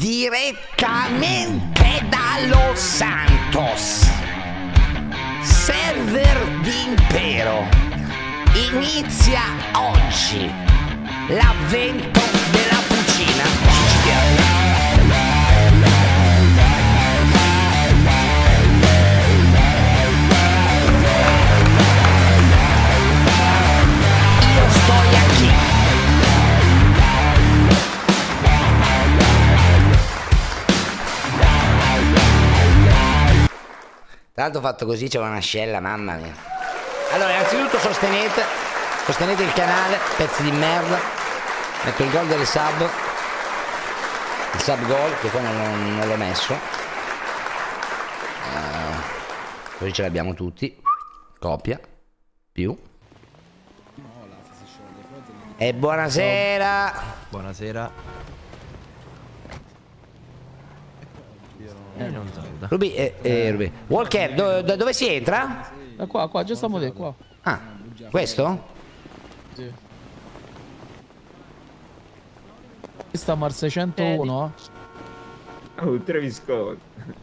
direttamente da Los Santos, server d'Impero. Inizia oggi l'avvento della fucina siciliana. Io sto qui. Tra l'altro fatto così c'è un'ascella, mamma mia. Allora, innanzitutto sostenete il canale, pezzi di merda. Metto il gol delle sub. Il sub goal, che poi non l'ho messo. Così ce l'abbiamo tutti. Copia. Più. E buonasera. Buonasera. Non saluta. Ruby. Walker, dove si entra? Qua, già stiamo lì, qua. Ah, questo? Sì. Stiamo al 601. Oh, Travis Scott.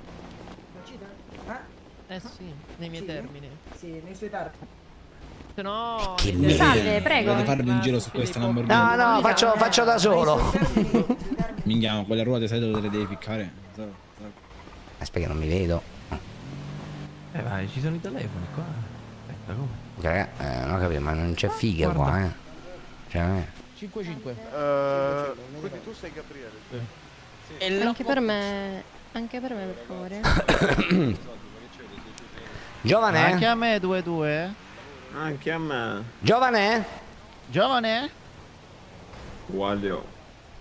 Sì, nei miei termini. Sì, nei suoi termini. Se no... Che Salve, prego. Volete farvi un giro su questa Lamborghini? No, faccio da solo. Minchia, quelle ruote sai dove le devi ficcare? Aspetta che non mi vedo. Vai, ci sono i telefoni qua. Aspetta, come? Non ho capito, ma non c'è figa qua, Cioè, 5-5. Quindi tu sei Gabriele. Sì. Anche per me, per favore. Giovane? Anche a me 2-2. Anche a me. Giovane? Giovane? Guaglio.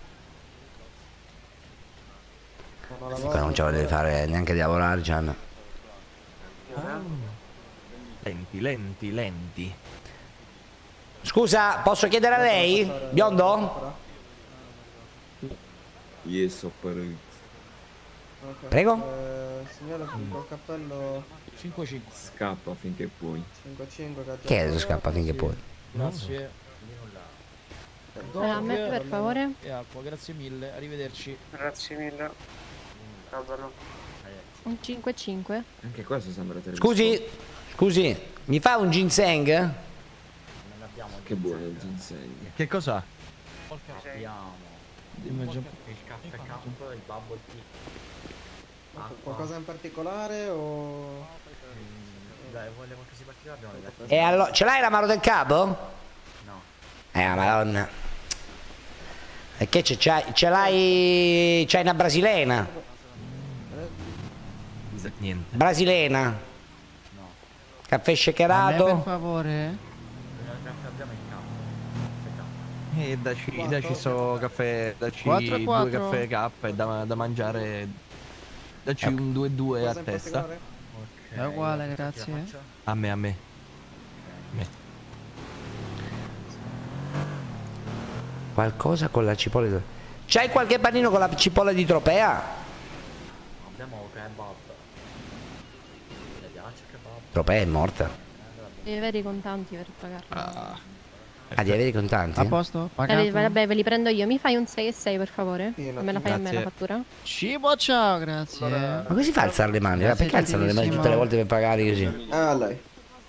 Qua non ce la deve fare neanche di lavorare, cioè. Lenti. Scusa, posso chiedere a lei? Biondo? Yes, ho parito. Prego? Signora, col cappello 5-5. Scappa finché puoi. 5-5. Che adesso scappa finché puoi? Grazie. A me per favore. E acqua, grazie mille, arrivederci. Grazie mille. Cavolo. Un 5-5. Anche questo sembra Travis Scusi, mi fa un ginseng? Scott. Che buono il ginseng. Che cos'ha? Qualcosa in particolare o... Dai, vogliamo che si particolare? E allora, ce l'hai la mano del capo? No. Madonna. E che ce l'hai? C'hai una brasilena? Niente. Brasilena? No. Caffè shakerato? Per favore. Daci sto caffè, daci 4-4. 2 caffè K e da mangiare. Daci un 2-2 a testa. È uguale, grazie. A me. Qualcosa con la cipolla di... C'hai qualche panino con la cipolla di Tropea? Abbiamo kebab. Le piace kebab? Tropea è morta. Devi avere i contanti per pagarlo. Devi avere i contanti? A posto? Pagato? Vabbè, ve li prendo io. Mi fai un 6,6 per favore? Sì, Me la fai a me la grazie. fattura? Cibo, ciao, grazie. Ma come si fa a alzare le mani? Grazie, Perché alzano le mani gentilissimo. tutte le volte per pagare così? Ah, lei.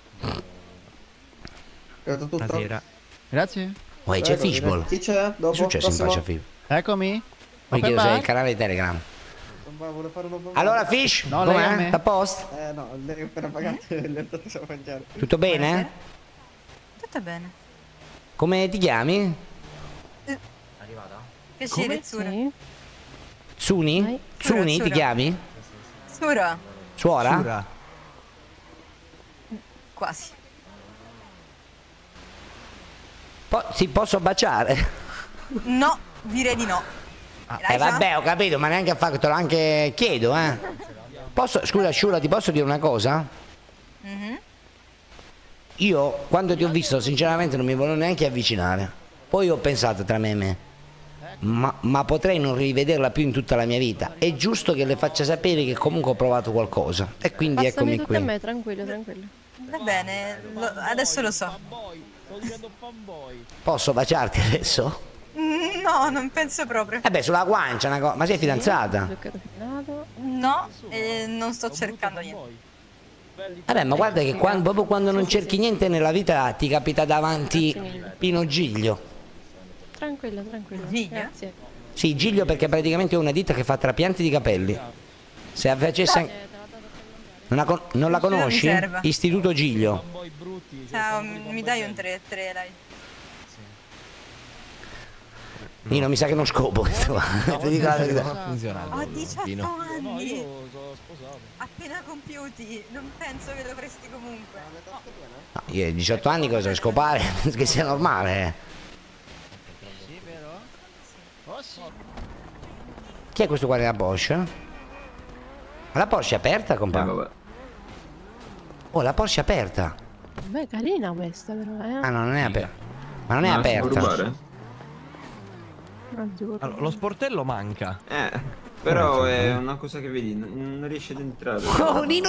Credo tutto. Stasera. Grazie. Poi c'è Fishball. Chi c'è? Dopo? Che è successo in Prossimo? pace a Fishball? Eccomi. Poi Open chiedo se è bar? il canale Telegram. Vuole fare un open Allora Fish, No, lei a com'è? me. A posto? no, lei appena pagato e le ho dato da mangiare. Tutto bene? Tutto bene. Come ti chiami? Arrivata? Piacere, Zura. Sì. Tsuni? Vai. Tsuni ti Sura. chiami? Zura. Suora? Sura. Quasi. Sì, posso baciare? No, direi di no. Vabbè, ho capito, ma neanche a fare, te lo anche chiedo, Posso, scusa Shura, ti posso dire una cosa? Io, quando ti ho visto, sinceramente non mi volevo neanche avvicinare. Poi ho pensato tra me e me, ma potrei non rivederla più in tutta la mia vita. È giusto che le faccia sapere che comunque ho provato qualcosa. E quindi Passami eccomi tutto a qui. me, tranquillo. Va bene, adesso lo so. Sto diventando fanboy. Posso baciarti adesso? No, non penso proprio. Beh, sulla guancia una cosa. Ma sei fidanzata? Zucchero filmato. No, non sto cercando niente. Vabbè, ma guarda che proprio quando non cerchi niente nella vita ti capita davanti Pino Giglio. Tranquilla, tranquilla. Giglio? Grazie. Sì, Giglio perché praticamente è una ditta che fa trapianti di capelli. Se facesse... Non la conosci? Mi serve. Istituto Giglio. Ciao, mi dai un 3, dai. Io non mi sa che non scopo questo qua. Ti dico la verità. Ho 18 No, anni, io sono sposato. appena compiuti, non penso che dovresti comunque. No, io ai 18 anni cosa devo scopare? Che sia normale. Sì, vero? Oh sì. Chi è questo qua nella Porsche? Ma la Porsche è aperta, compà? Vabbè. Oh, la Porsche è aperta. Beh, carina questa però, Ah, no, non è aperta. Ma non è Ma si può aperta. rubare? Allora, lo sportello manca. Però è una cosa che vedi, non riesci ad entrare. Oh, Nino.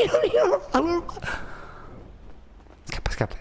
Scappa.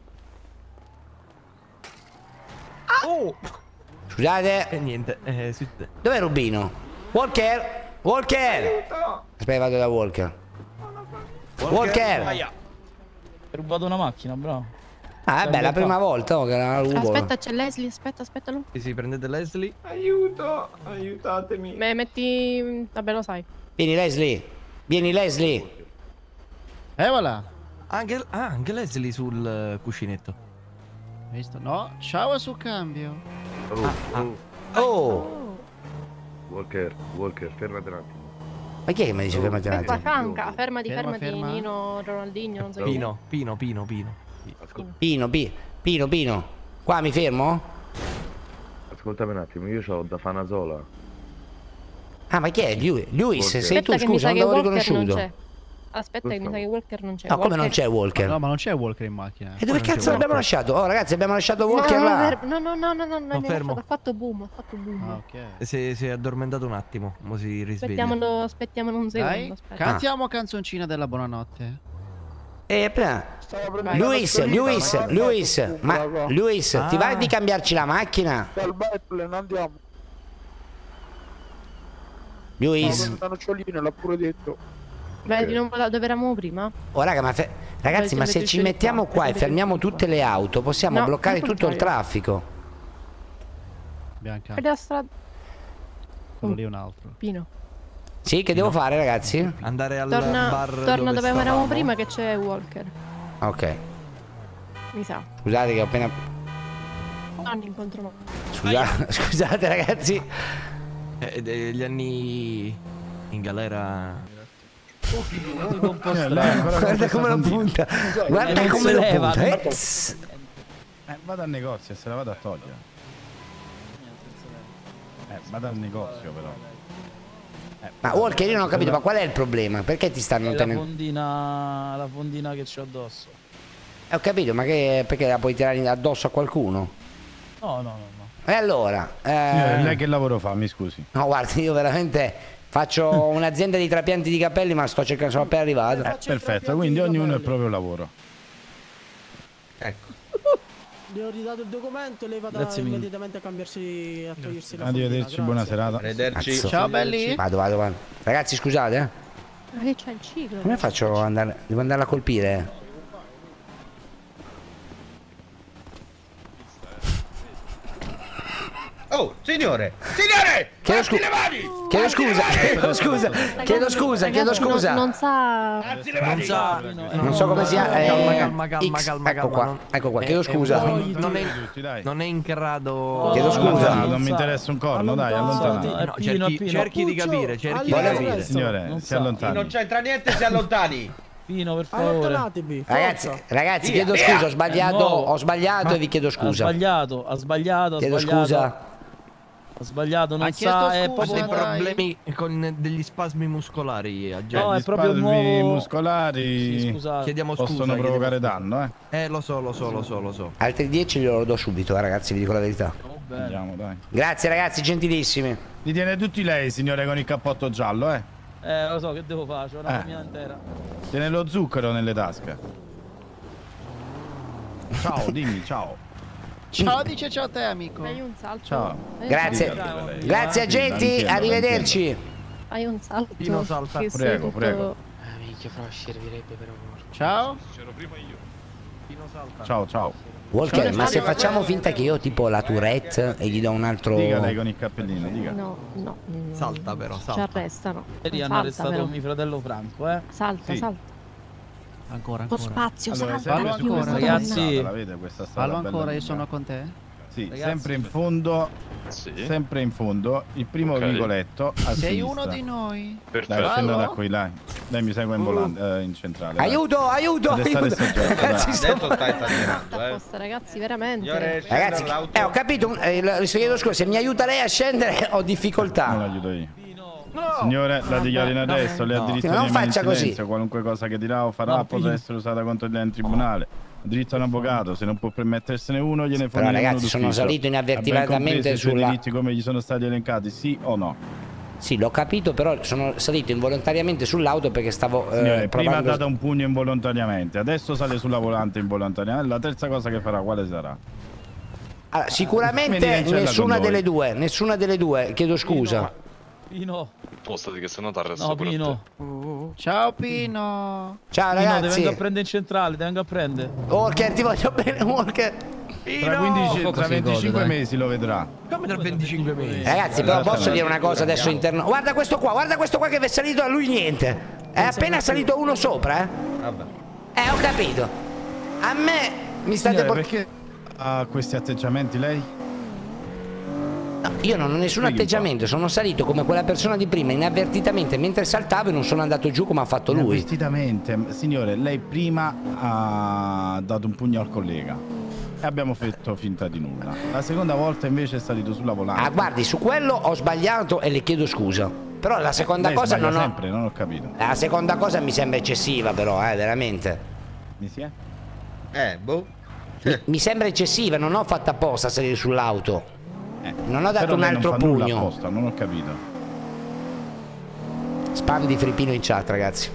Oh! Scusate. E niente, Dov'è Rubino? Walker! Aspetta, vado da Walker. Walker! Hai rubato una macchina, bravo. Ah, vabbè, la prima volta che la rubo. Aspetta, c'è Leslie, aspetta lui. Sì, prendete Leslie. Aiuto, aiutatemi. Beh, metti... Vabbè, lo sai. Vieni Leslie. Voilà. Anche Leslie sul cuscinetto. Visto? No, ciao su cambio. Oh! Walker, fermati un attimo. Ma chi è che mi dice fermati un Aspetta, attimo? Franca, fermati, Ferma. Nino, Ronaldinho, non so chi. Pino. Qua mi fermo? Ascoltami un attimo, io ho da Fanazola. Ah, ma chi è? Luis, sei tu, Aspetta che mi scusa, sa non che l'avevo Walker non riconosciuto. c'è. Aspetta che mi sa che Walker non c'è. No, come non c'è Walker? No, ma non c'è Walker in macchina. E dove cazzo l'abbiamo lasciato? Oh, ragazzi, abbiamo lasciato Walker No, là. no, fermo. ha fatto boom. Ah, ok. Si è addormentato un attimo, mo si risveglia. Aspettiamolo un Dai, secondo, aspetta. cantiamo canzoncina della buonanotte. Luis, ma Luis, ti va di cambiarci la macchina? Luis. l'ha pure detto. Vedi, non dove eravamo prima? Oh raga, ragazzi, ma se ci mettiamo qua e fermiamo tutte le auto, possiamo No, bloccare al tutto il contrario. traffico. Bianca, Per la strada. quello lì è un altro. Pino. Sì, che devo fare, ragazzi? Andare al Torna bar dove eravamo stavamo. prima che c'è Walker. Ok. Mi sa. Scusate che ho appena... Non incontro mai. Scusate ragazzi. Degli anni in galera. Guarda come lo punta. Guarda come lo punta. Vado al negozio e se la vado a togliere. Vado al negozio però. Ma Walker, io non ho capito, ma qual è il problema? Perché ti stanno La tenendo? fondina che c'ho addosso. Ho capito, ma perché la puoi tirare addosso a qualcuno? No. E allora? Lei che lavoro fa, mi scusi? No, guarda, io veramente faccio un'azienda di trapianti di capelli, ma sto cercando, sono appena arrivato. Perfetto, quindi ognuno è il proprio lavoro. Ecco. Le ho ridato il documento, lei va immediatamente a cambiarsi, a togliersi la Arrivederci, buona serata. Arrivederci. Ciao belli. Vado. Ragazzi, scusate, Ma che c'è il ciclo? Come faccio ad andare? Devo andarla a colpire? Oh, signore! Chiedo scusa. Non sa. Non so come sia. Calma. Ecco qua, chiedo scusa. Non è in grado. Chiedo scusa. Non mi interessa un corno, dai, allontanati. No, cerchi di capire, Signore, si allontani. Non c'entra niente, si allontani! Pino, per favore. Ragazzi, chiedo scusa, ho sbagliato e vi chiedo scusa. Ha sbagliato. Chiedo scusa. Ha sbagliato, non chiesto sa, è scusa, proprio dei problemi con degli spasmi muscolari. No, è proprio Spasmi nuovo. muscolari Sì, scusate. Chiediamo scusa. possono provocare danno, Lo so. Altri 10 glielo do subito, ragazzi, vi dico la verità. Andiamo, dai. Grazie ragazzi, gentilissimi. Li tiene tutti lei, signore, con il cappotto giallo, Lo so, che devo fare? C'ho una famiglia intera. Tiene lo zucchero nelle tasche. Ciao, dimmi, ciao. Ciao, dice ciao a te, amico. Fai un salto. Ciao. Grazie. Grazie agenti, arrivederci. Fai un salto. Pino salta. Che Prego, sei prego. tutto- Minchia, fra, servirebbe per amore. Ciao. Pino salta. Ciao, ciao. Walker, ma se facciamo finta che io ho tipo la Tourette e gli do un altro... Dica lei con il cappellino, dica. No, no. Salta però, Ci salta. arrestano. Ieri hanno Salta, arrestato però. mio fratello Franco, Salta, Sì. salta. Ancora, Lo ancora. spazio, Allora, salta. sempre Fallo ancora, ragazzi. La vede questa strada Fallo bella ancora, io lunga? sono con te. Sì, Ragazzi. sempre in fondo, sempre in fondo, il primo vicoletto a Sei sinistra. uno di noi. Dai, scendo da qui, dai. Lei mi segue in centrale. dai. Aiuto, aiuto, Deve stare aiuto. soggetto, Ragazzi, dai. sto... Adesso stai esagerando, Apposta, ragazzi, veramente. Signore, scenda Ragazzi, dall'auto. ho capito, le chiedo scusa, se mi aiuta lei a scendere ho Non difficoltà. l'aiuto io. Signore, la dichiarino adesso, lei ha diritto Non di rimanere in faccia così. silenzio. Qualunque cosa che dirà o farà No, potrà essere usata contro di lei in tribunale. Ha diritto a un avvocato, se non può permettersene uno, gliene Però, fornirà uno ragazzi, sono d'ufficio. salito Ha ben inavvertitamente compreso i suoi sulla... diritti come gli sono stati elencati, sì o no? Sì, l'ho capito, però sono salito involontariamente sull'auto perché stavo Signore, prima ha provando... dato un pugno involontariamente, adesso sale sulla volante involontariamente. La terza cosa che farà quale sarà? Allora, sicuramente Vieni in cella nessuna con noi. delle due, chiedo scusa. Pino. Spostati che sennò ti arresto No, pure a Pino. Ciao Pino. Ciao Pino, ti vengo a ragazzi. prendere in centrale, ti vengo a prendere. Walker, ti voglio bene, Walker. Tra 15, Poco tra si gode, 25 dai. mesi lo vedrà. Come tra 25 mesi? Ragazzi, però posso dire una cosa adesso interno. Guarda questo qua che è salito a lui niente. È appena salito uno sopra, eh? Vabbè. Ho capito. A me mi state Signore, portando... perché ha questi atteggiamenti lei? No, io non ho nessun Spieghi un atteggiamento, sono salito come quella persona di prima, inavvertitamente, mentre saltavo e non sono andato giù come ha fatto lui. Inavvertitamente, signore, lei prima ha dato un pugno al collega e abbiamo fatto finta di nulla. La seconda volta invece è salito sulla volante. Ah, guardi, su quello ho sbagliato e le chiedo scusa. Però la seconda Lei cosa sbaglia non ho... sempre, non ho capito. La seconda cosa mi sembra eccessiva però, veramente. Mi si è? Boh. Mi sembra eccessiva, non ho fatto apposta a salire sull'auto. Non ho dato Però un lei altro non fa nulla pugno. apposta, non ho capito. Spam di Frippino in chat, ragazzi.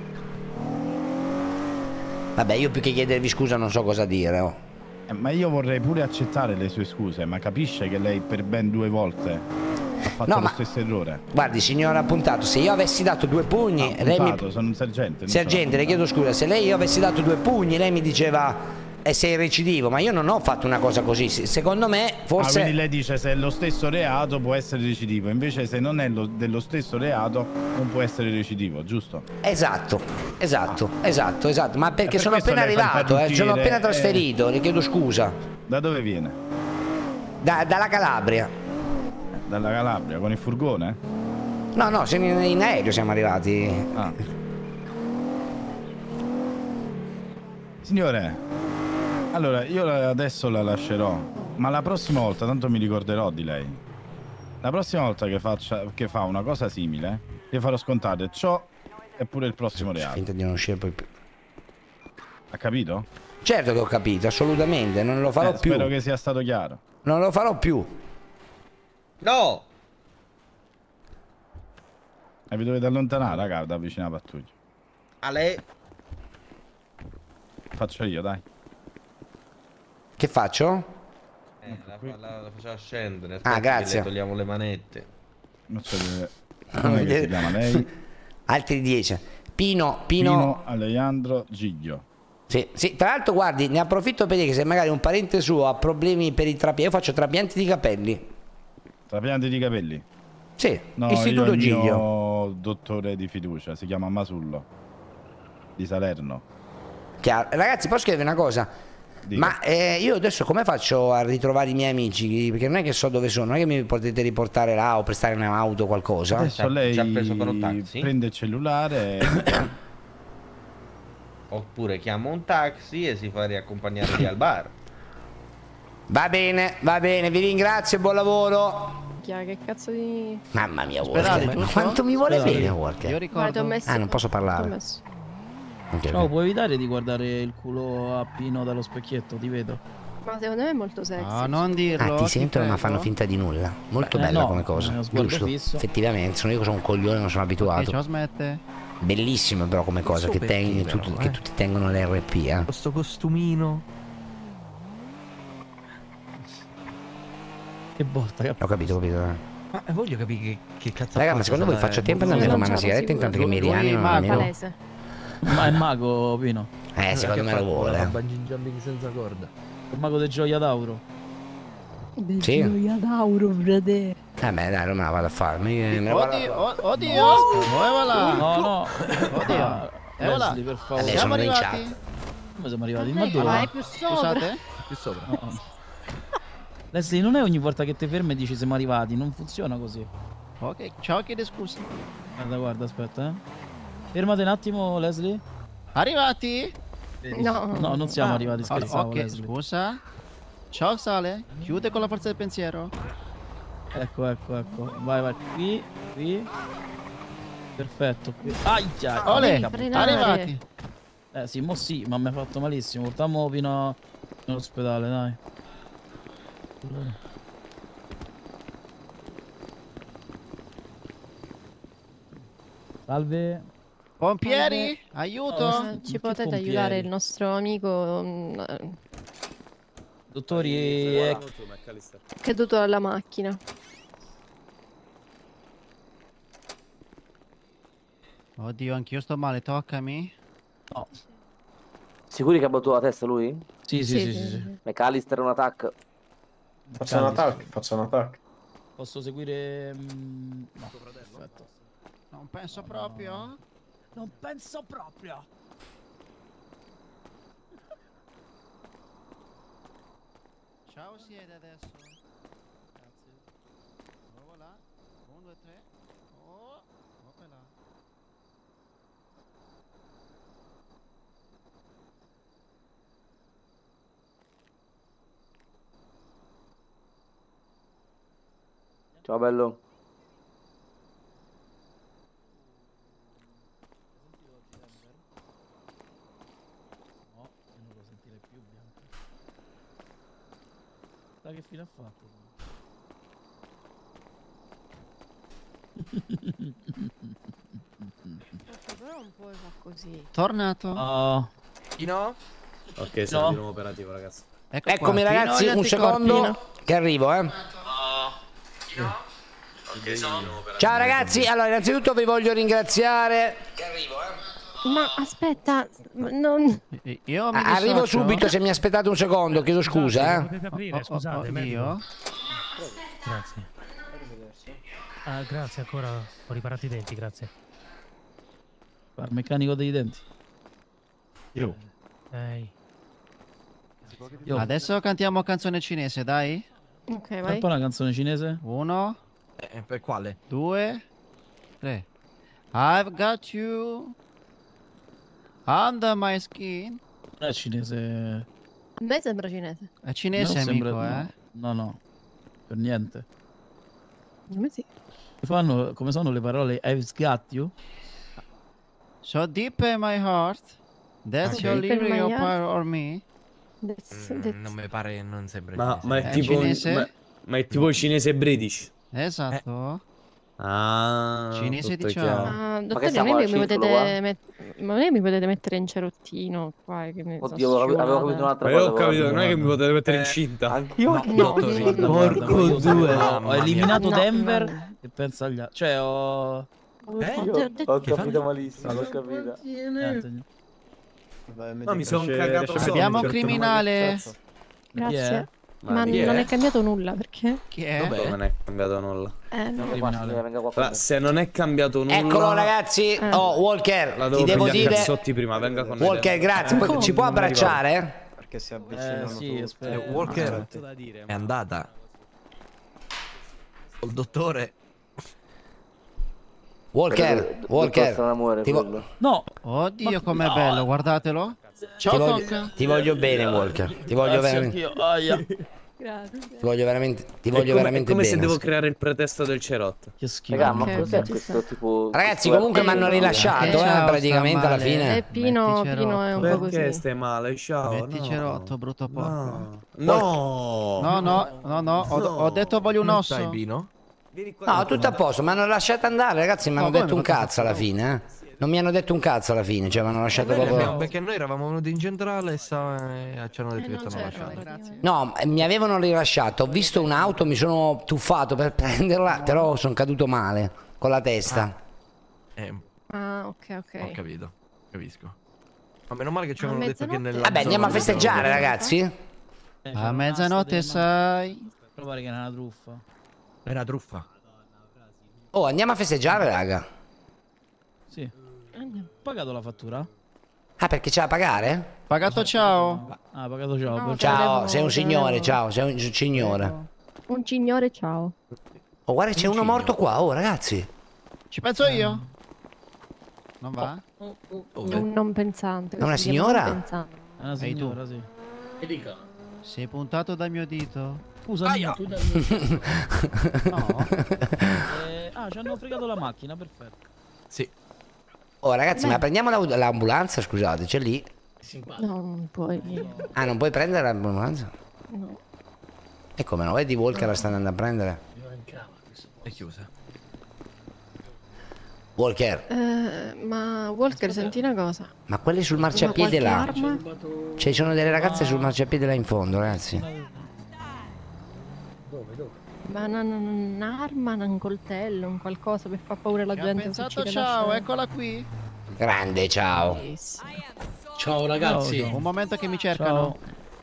Vabbè, io più che chiedervi scusa non so cosa dire. Oh. Ma io vorrei pure accettare le sue scuse, ma capisce che lei per ben 2 volte ha fatto No, lo ma- stesso errore? Guardi, signora Appuntato, se io avessi dato 2 pugni, lei mi... Puntato, sono un sergente. non Sergente, sono le chiedo scusa, se lei io avessi dato 2 pugni, lei mi diceva sei recidivo, ma io non ho fatto una cosa così. Secondo me, forse... quindi lei dice se è lo stesso reato può essere recidivo, invece se non è dello stesso reato non può essere recidivo, giusto? Esatto, ma perché per sono questo appena lei fa il arrivato, sono parrucchiere, appena trasferito, le chiedo scusa. Da dove viene? Dalla Calabria. Dalla Calabria, con il furgone? No, in aereo siamo arrivati. Ah. Signore, allora io adesso la lascerò, ma la prossima volta, tanto mi ricorderò di lei. La prossima volta che fa una cosa simile, le farò scontare ciò e pure il prossimo reato. Finta di non uscire poi più. Ha capito? Certo che ho capito, assolutamente, non lo farò più. Spero che sia stato chiaro. Non lo farò più. No! E vi dovete allontanare, raga, da vicino alla pattuglia. A lei? Faccio io, dai. Che faccio? La faceva scendere. Ah, grazie. Le togliamo le manette. Non so come si chiama lei? Altri 10. Pino Alejandro Giglio. Sì, tra l'altro guardi, ne approfitto per dire che se magari un parente suo ha problemi per i trapianti, io faccio trapianti di capelli. Trapianti di capelli? Sì, No, Istituto io il Giglio. mio dottore di fiducia, si chiama Masullo, di Salerno. Chiaro. Ragazzi, posso chiedervi una cosa? Dica. Ma io adesso come faccio a ritrovare i miei amici? Perché non è che so dove sono, non è che mi potete riportare là o prestare un'auto o qualcosa. Adesso lei ci ha preso per un taxi? prende il cellulare e... Oppure chiama un taxi e si fa riaccompagnare lì al bar. Va bene, vi ringrazio e buon lavoro. Che cazzo di... Mamma mia, Sperate, Walker, ma giusto? quanto mi vuole Sperate. bene Io Walker? Vai, ricordo. ti ho messo... Ah, non posso ti ho parlare. messo. Ok, Ciao, ok. puoi evitare di guardare il culo a Pino dallo specchietto, ti vedo. Ma secondo me è molto sexy. No, non dirlo. Ti sentono ma prego. fanno finta di nulla. Molto Beh, bella no, come cosa. è uno sguardo Giusto. fisso. Effettivamente, sono io che sono un coglione, non sono abituato. Ciao, smette. Bellissimo però come cosa, che, perché, però, che tutti tengono l'RP, Questo costumino. Che botta, che... Ho capito. Ma voglio capire che cazzo. Raga, ma secondo voi faccio tempo ad andare a fumare una sigaretta intanto che mi rianimano almeno? Palese. Ma è mago, Pino. Secondo me lo vuole. Bungee jumping senza corda. Il mago del Gioia d'Auro. Sì. Gioia d'Auro, frate. Beh, dai, non me la vado a fare. Me la vado a fare. Oddio! Muovala! No. Oddio! Leslie, per favore. Adesso Siamo sono in arrivati? chat. Come siamo arrivati? Ma Vai dove? più sopra. Scusate? Più sopra. No. Leslie, non è ogni volta che ti fermi e dici siamo arrivati. Non funziona così. Ok, ciao, chiedo scusa. Guarda, aspetta, Fermate un attimo, Leslie. Arrivati? No. No, non siamo arrivati, scherzavo, Ok, Leslie. scusa. Ciao, Sale. Chiude con la forza del pensiero. Ecco. Vai. Qui. Perfetto. Qui. Aia! Ole, frenare. arrivati. Sì, mo sì, ma mi ha fatto malissimo. Portiamo fino all'ospedale, dai. Salve. Pompieri, aiuto. Ci Che potete pompieri? aiutare il nostro amico Dottori, è caduto dalla macchina. Oddio, anch'io sto male, toccami. No. Sicuri che ha battuto la testa lui? Sì. McAllister un attack. Faccio un attack. Posso seguire... No, perfetto. Non penso proprio. Non penso proprio. Ciao, siete adesso. Grazie. Voilà. 1, 2, 3. Oh, là. Ciao bello. No, non lo sentirei più bianco. Sai che fine ha fatto? Però non puoi fare così. Tornato. Oh. Pino? Ok, sono di nuovo operativo, ragazzi. Eccomi ragazzi, un secondo che arrivo, Ciao ragazzi, allora innanzitutto vi voglio ringraziare. Ma aspetta, non... Io mi Arrivo dissocio. subito, se mi aspettate un secondo, chiedo scusa, Potete aprire, scusate. Io? Grazie. Grazie ancora, ho riparato i denti, grazie. Il meccanico dei denti. Io. Adesso cantiamo canzone cinese, dai. Ok, Fai vai. un po' una canzone cinese? 1, Per quale? 2, 3. I've got you under my skin. Non è cinese. A me sembra cinese. È cinese, Non amico, sembra- No, per niente. Come sì? Come sono le parole I've got you? So deep in my heart. That's Ok. your Deep in my lyrical heart. part or me. Non mi pare, non sembra Ma è È tipo cinese? ma è tipo cinese British. Esatto. Ah, Cinese tutto diciamo. chiaro. Ah, che dottore, siamo non è al che mi circolo, potete ma non è che mi potete mettere in cerottino qua che mi Oddio, sono avevo capito scivolata. un'altra Ma cosa. io ho capito, guarda. non è che mi potete mettere incinta. Anch'io. Porco due. Ho eliminato No, Denver no. e pensa agli altri. Cioè ho... Ho capito malissimo, l'ho capito. Niente. Ma mi sono cagato sotto. Abbiamo un criminale. Grazie. Ma chi non è? è cambiato nulla perché? Chi è? Dov'è? Non è cambiato nulla. No. Criminale. Venga qua. Allora, se non è cambiato nulla. Eccolo ragazzi. Oh, Walker, La ti devo devo pigliare dire. cazzotti prima, venga con noi. Walker, grazie. Ci può abbracciare? Perché si avvicinano Sì, aspetta. Walker è andata col dottore. Walker, amore, ti vo- quello. No. Oddio, com'è bello, guardatelo. Ciao, Tonka. ti voglio bene, Walker. Ti voglio veramente. Anch'io. Aia. Grazie. Ti voglio veramente. Ti È voglio come, veramente è come bene. se devo creare il pretesto del cerotto. Che schifo. Raga, ma Ok, cos'è ci questo tipo? Ragazzi, comunque mi hanno rilasciato, Ciao, praticamente sta alla male. fine. Pino Metti è un po' Perché così. stai male? Ciao. Mettici rotto, brutto porco. No. No. Ho detto voglio un Non osso. stai, Pino? No, tutto a posto, mi hanno lasciato andare, ragazzi, mi hanno No, come detto un mi ha fatto cazzo alla fine, Non mi hanno detto un cazzo alla fine, cioè mi hanno lasciato proprio... Perché noi eravamo venuti in centrale e ci hanno detto che stavano lasciando. No, mi avevano rilasciato, ho visto un'auto, mi sono tuffato per prenderla, però sono caduto male, con la testa. Ah, ok. Ho capito, capisco. Ma meno male che ci avevano detto che nella... Vabbè, andiamo a festeggiare, ragazzi. A mezzanotte sai. Però pare che era una truffa. È una truffa. Oh, andiamo a festeggiare, raga. Sì. Ho pagato la fattura? Ah, perché c'è da pagare? Pagato ciao. Ah, pagato ciao. No, Ciao, sei un signore, ciao, sei un signore. Un signore, ciao. Oh, guarda, c'è uno morto qua, oh, ragazzi. Ci penso io. Non va? Un non pensante. È una si chiama non signora? pensante. È una signora, sì. E dica. Sei puntato dal mio dito. Scusa, Tu dal mio... No. ci hanno fregato la macchina, perfetto. Sì. Oh, ragazzi, ma prendiamo l'ambulanza, scusate, c'è lì. No, non puoi. Ah, non puoi prendere l'ambulanza? No. E come no? Vedi Walker la sta andando a prendere? È chiusa. Walker. Ma Walker, senti una cosa. Ma quelli sul marciapiede Ma là. qualche arma? Cioè, ci sono delle ragazze sul marciapiede là in fondo, ragazzi. Dove? Ma un'arma, un coltello, un qualcosa per far paura alla gente. Pensato ciao, eccola qui. Grande, ciao. Ciao ragazzi. Un momento che mi cercano.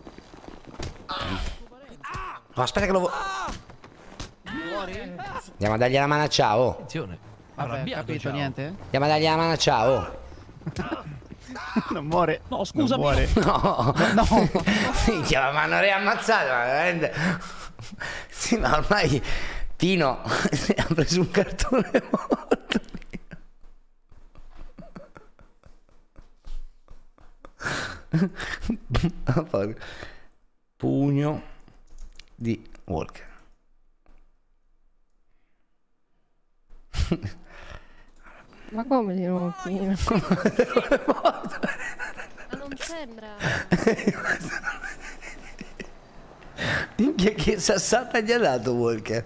No, aspetta che lo... Andiamo a dargli la mano a ciao. Attenzione. Vabbè, capito, ciao. niente? Andiamo a dargli la mano a ciao. Non muore. No, scusami. Non muore. No. No. Minchia, ma hanno riammazzato, ma veramente... Sì, ma ormai Pino ha preso un cartone morto. Pugno di Walker. Ma come di nuovo Pino? Ma non sembra. Minchia, che sassata gli ha dato Walker?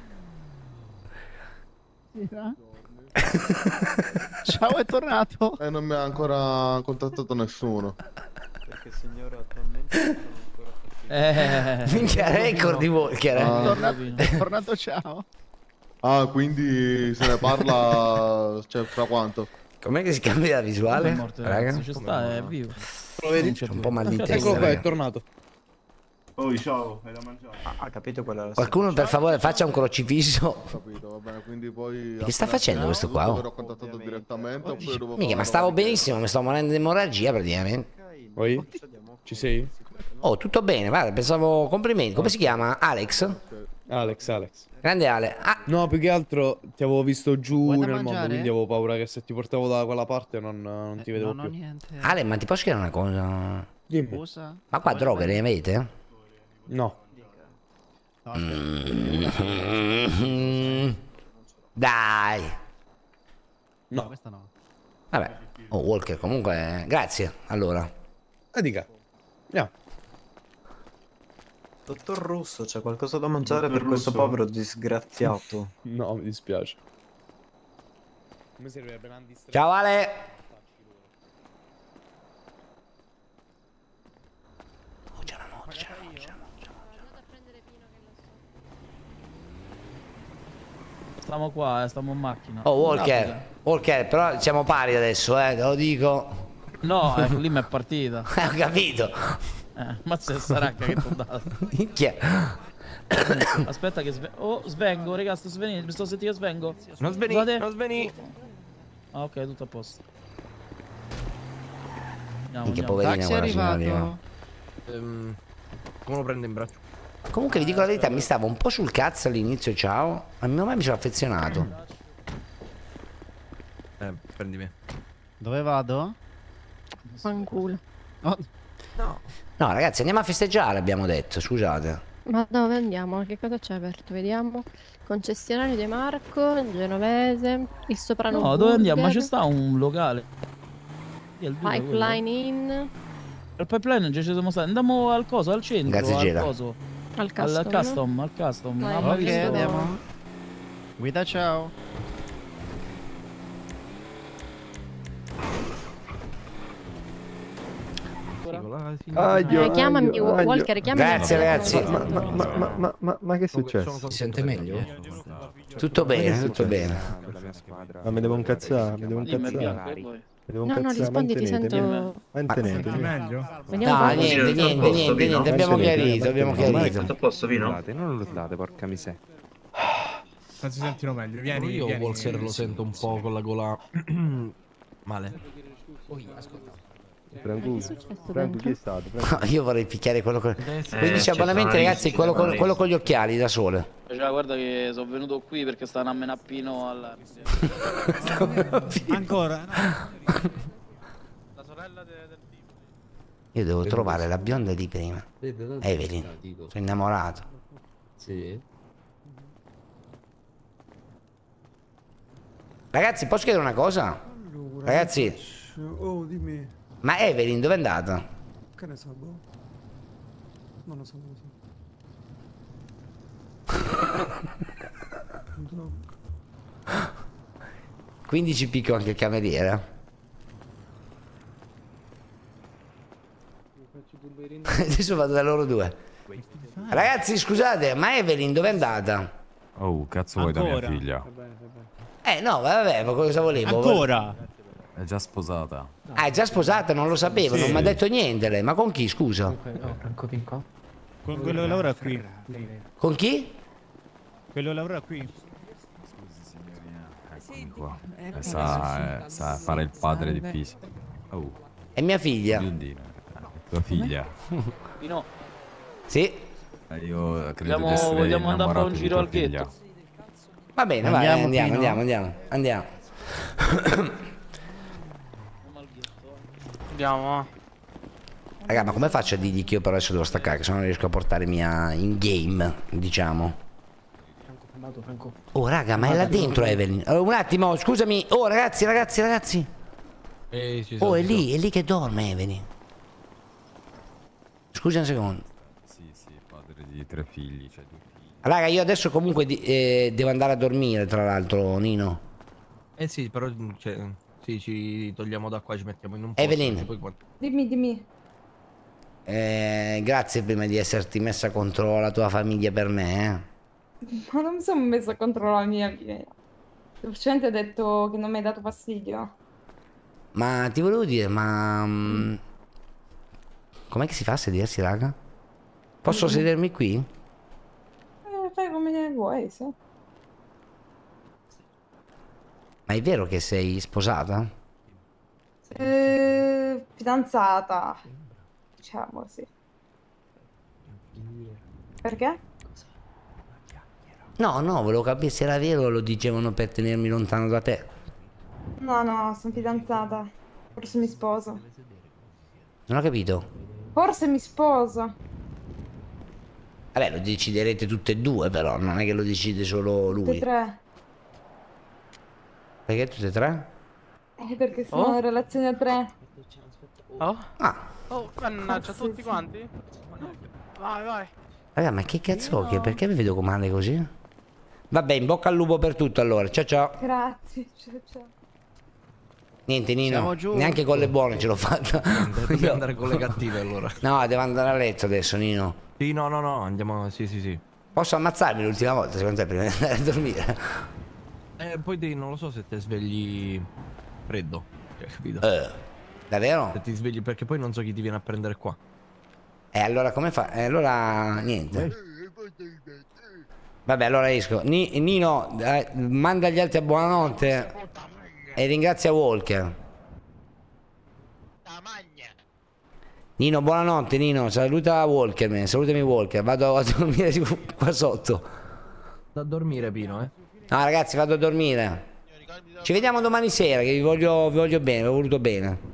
Ciao, è tornato. Non mi ha ancora contattato nessuno. Perché signore attualmente Minchia, record di Walker. È tornato ciao. Ah, quindi se ne parla, cioè, fra quanto? Com'è che si cambia la visuale? Raga, ci sta, è vivo. Lo vedi? C'è un po' mal di testa. Eccolo qua, raga. è tornato. Oh, ciao, hai da mangiare. Ha capito quella la Qualcuno per favore faccia un crocifisso. Ho capito, va bene, quindi poi... Che sta facendo questo qua? Oh? Verrò contattato direttamente oppure devo... Mica, ma stavo benissimo, mi stavo morendo di emorragia praticamente. Poi? Ci sei? Oh, tutto bene, guarda, pensavo complimenti. Come si chiama? Alex? Alex. Grande Ale. Ah, No, più che altro ti avevo visto giù Vuoi da nel mondo, mangiare? quindi avevo paura che se ti portavo da quella parte non ti vedevo Non ho più. niente. Ale, ma ti posso chiedere una cosa? Dimmi. Scusa. Ma qua droghe ne avete? No. No, aspetta. Dai. No, questa no. Vabbè. Oh, Walker, comunque, grazie. Allora. Dica. Andiamo. Dottor Russo, c'è qualcosa da mangiare per questo povero disgraziato? No, mi dispiace. Mi servirebbe una distrazione. Ciao Ale. Oh, c'è una moto, c'è una moto, c'è una moto, c'è una moto. Stiamo qua, stiamo in macchina. Oh, Walker, però siamo pari adesso, te lo dico. No, lì mi è partita. Ho capito. Mazza saracca che ti ho dato. Minchia. Aspetta che svengo, raga, sto svenendo, mi sto sentendo che svengo. Non sveni, Scusate. non sveni. Ah, ok, tutto a posto. Andiamo, Minchia, andiamo. poverina Taxi è quella signora arrivato. prima. Come lo prende in braccio? Comunque vi dico la verità, mi stavo un po' sul cazzo all'inizio, ciao. A mio me mi sono affezionato. Prendi me. Dove vado? Fanculo. Oh, No, ragazzi, andiamo a festeggiare, abbiamo detto, scusate. Ma dove andiamo? Che cosa c'è aperto? Vediamo. Concessionario di Marco, Genovese, il Soprano No, dove andiamo? Ma Burger, c'è sta un locale. Sì, è il 2, Pipeline Inn, Il pipeline già ci siamo stati. Andiamo al coso, al centro. Grazie, al Gela. coso. al custom. Al custom, al custom. Vai, Ah, ma ok, visto- andiamo. Guida, ciao. Chiamami Walker, chiamami. Grazie ragazzi. Ma che è successo? Si sente meglio? Tutto bene, tutto bene. Ma mi devo incazzare, mi devo incazzare. No, no, rispondi, ti sento. Mantenete. No, niente, abbiamo chiarito, Tutto a posto, Vino? Non lo date, porca miseria. Non si sentono meglio, vieni. Io Walker lo sento un po' con la gola male. Tranquillo, chi è stato? Io vorrei picchiare quello con... 15 abbonamenti ragazzi, quello con gli occhiali da sole. Cioè, guarda che sono venuto qui perché stanno a menappino alla... Ancora? La sorella del tipo. Io devo trovare la bionda di prima. Evelyn, sono innamorato. Sì. Ragazzi, posso chiedere una cosa? Ragazzi, Oh, dimmi. ma Evelyn dove è andata? Che ne so, boh. Non lo so, non lo so. 15 picco anche il cameriere. Adesso vado da loro due. Ragazzi, scusate, ma Evelyn dove è andata? Oh, cazzo vuoi da mia figlia? No, vabbè, ma cosa volevo? Ancora? È già sposata. Ah, è già sposata, non lo sapevo, Sì. non mi ha detto niente lei. Ma con chi, scusa? Con quello che lavora qui. Con chi? Quello che lavora qui. Qua. Sa fare il padre difficile. Oh. È mia figlia. Biondina. Tua figlia. Pino, Sì. Io credo di essere vogliamo andare a fare innamorato un di giro tua al figlia. ghetto? Va bene, Andiamo, andiamo. Andiamo. Raga, ma come faccio a dirgli che io però adesso devo staccare? Che se no non riesco a portare mia in game, diciamo. Franco. Oh raga, ma è là dentro Evelyn. Allora, un attimo, scusami. Oh ragazzi. Oh, è lì che dorme Evelyn. Scusa un secondo. Sì, padre di 3 figli, cioè 2 figli. Raga, io adesso comunque devo andare a dormire, tra l'altro, Nino. Sì, però cioè, sì, ci togliamo da qua, ci mettiamo in un posto. Evelyn. Poi Dimmi. Grazie prima di esserti messa contro la tua famiglia per me, Ma non mi sono messa contro la mia vita. Semplicemente ho detto che non mi hai dato fastidio. Ma ti volevo dire, ma... com'è che si fa a sedersi, raga? Posso sedermi qui? Fai come vuoi, sì. Ma è vero che sei sposata? Fidanzata. Diciamo, sì. Perché? No, volevo capire se era vero o lo dicevano per tenermi lontano da te. No, sono fidanzata. Forse mi sposo. Non ho capito. Forse mi sposo. Vabbè, lo deciderete tutte e due però, non è che lo decide solo lui. Tutte e tre. Perché tutte e tre? Perché sono in relazione a tre. Oh? Oh, mannaggia, sì, tutti sì. quanti? Vai. Raga, ma che cazzo che? Perché vi vedo male così? Vabbè, in bocca al lupo per tutto allora. Ciao. Grazie, ciao. Niente Nino, Siamo giù. neanche con le buone ce l'ho fatta. Dobbiamo andare con le cattive allora. No, devo andare a letto adesso Nino. Sì, no, andiamo, sì. Posso ammazzarmi l'ultima volta secondo te prima di andare a dormire? Poi non lo so se te svegli freddo, capito? Davvero? Se ti svegli, perché poi non so chi ti viene a prendere qua. Allora come fa? Allora niente. Vabbè, allora esco. Nino, manda agli altri a buonanotte e ringrazia Walker. Nino, buonanotte Nino, saluta Walker, salutami Walker, vado a dormire qua sotto. Da dormire Pino, No ragazzi, vado a dormire. Ci vediamo domani sera che vi voglio bene, vi ho voluto bene.